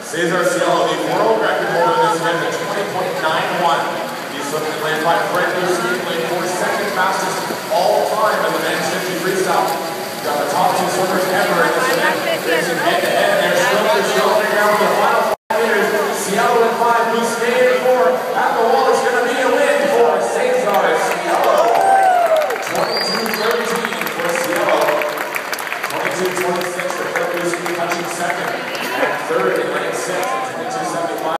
Cesar Cielo, the world record holder in this event at 20.91. He's looking to play by Bousquet, played for second fastest all time in the men's 50.